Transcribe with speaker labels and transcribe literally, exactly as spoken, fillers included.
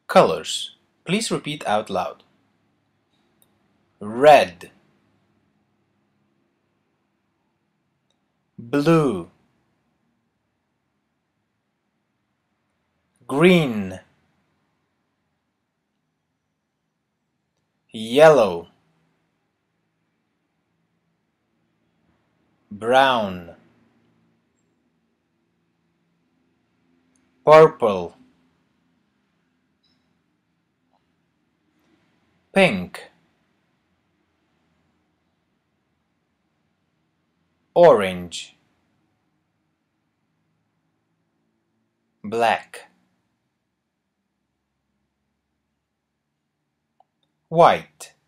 Speaker 1: Colors. Please repeat out loud. Red, blue, green, yellow, brown, purple, pink, orange, black, white,